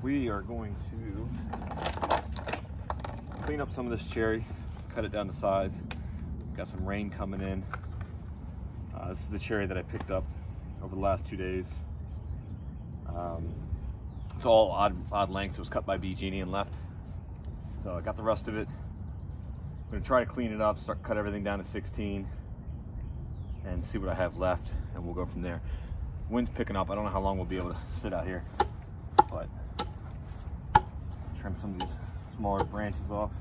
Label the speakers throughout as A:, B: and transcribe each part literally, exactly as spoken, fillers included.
A: we are going to clean up some of this cherry, cut it down to size. Got some rain coming in. Uh, this is the cherry that I picked up over the last two days. Um, it's all odd, odd lengths. It was cut by B Genie and left. So I got the rest of it. I'm gonna try to clean it up, start cut everything down to sixteen, and see what I have left, and we'll go from there. Wind's picking up. I don't know how long we'll be able to sit out here, but trim some of these smaller branches off.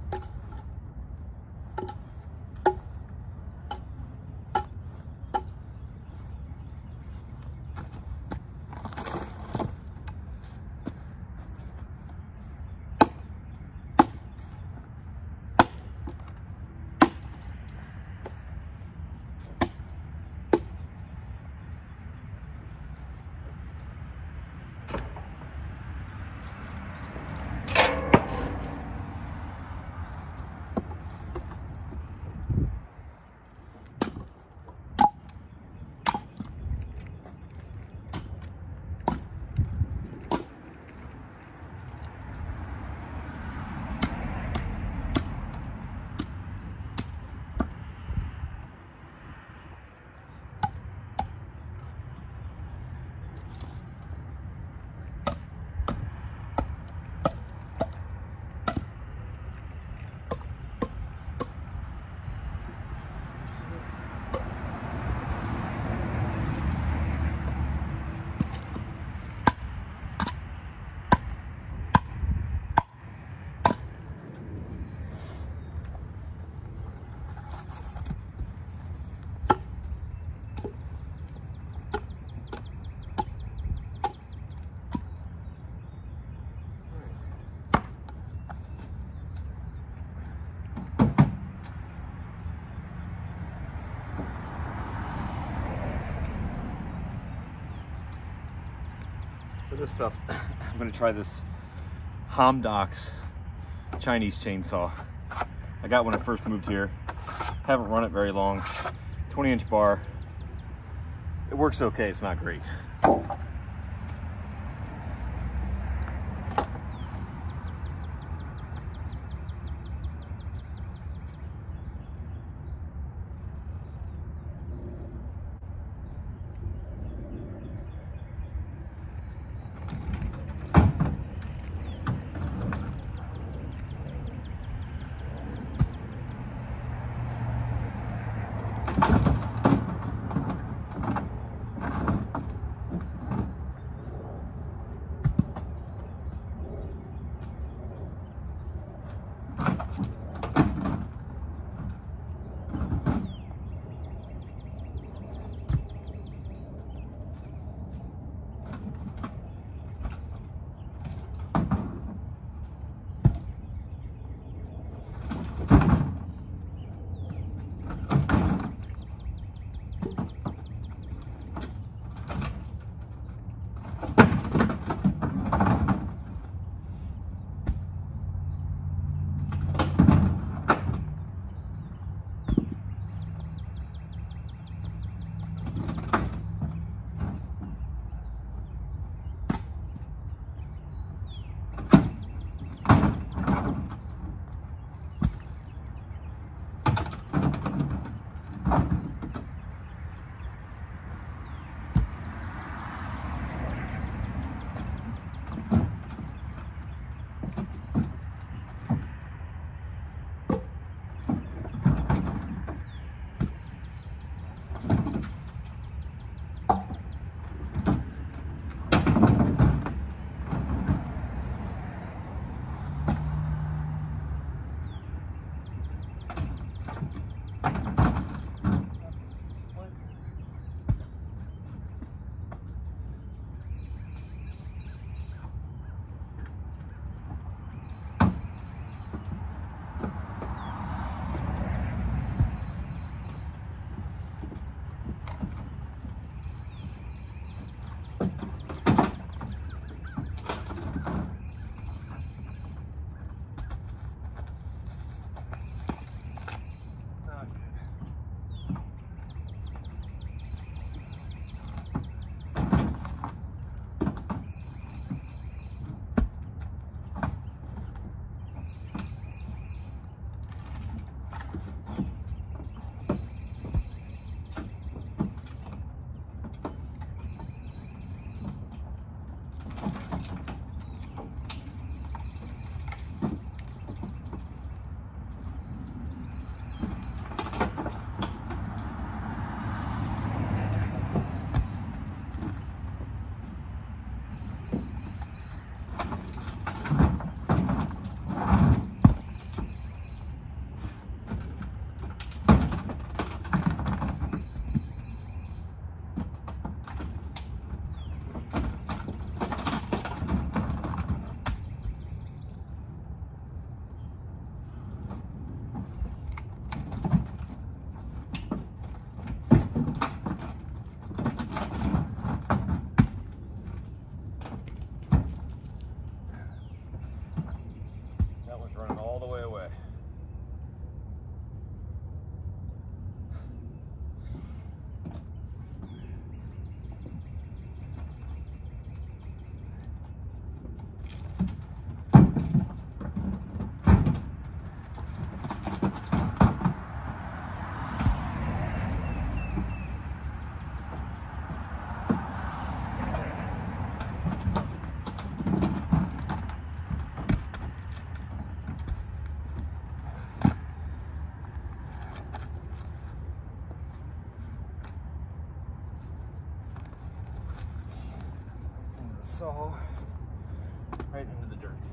A: For this stuff, I'm gonna try this Hamdox Chinese chainsaw. I got when I first moved here. Haven't run it very long. twenty inch bar. It works okay, it's not great. saw right into the dirt.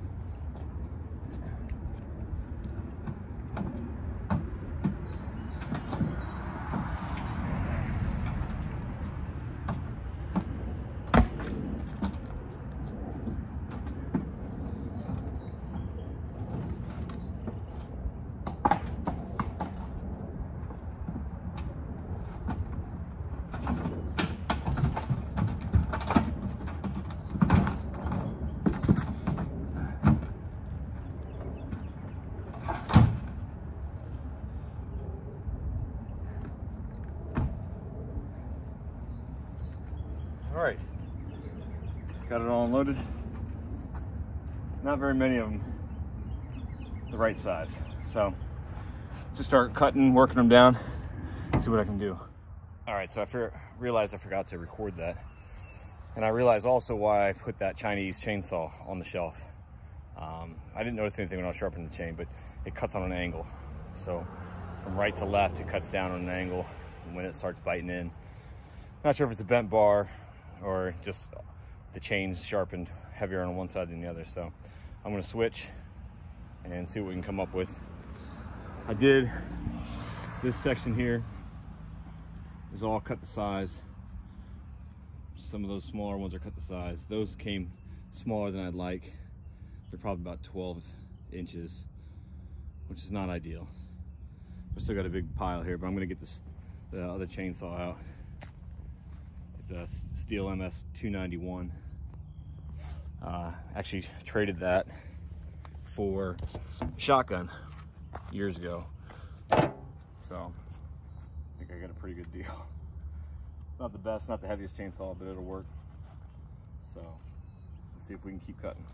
A: All right, got it all unloaded. Not very many of them the right size. So just start cutting, working them down, see what I can do. All right, so I for, realized I forgot to record that. And I realized also why I put that Chinese chainsaw on the shelf. Um, I didn't notice anything when I was sharpening the chain, but it cuts on an angle. So from right to left, it cuts down on an angle when it starts biting in. Not sure if it's a bent bar or just the chain's sharpened heavier on one side than the other. So I'm gonna switch and see what we can come up with. I did this section here is all cut to size. Some of those smaller ones are cut to size. Those came smaller than I'd like. They're probably about twelve inches, which is not ideal. I still got a big pile here, but I'm gonna get this the other chainsaw out. It's a Stihl M S two ninety-one. Uh, actually traded that for a shotgun years ago. So I think I got a pretty good deal. It's not the best, not the heaviest chainsaw, but it'll work. So let's see if we can keep cutting.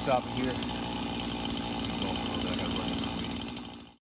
B: up here.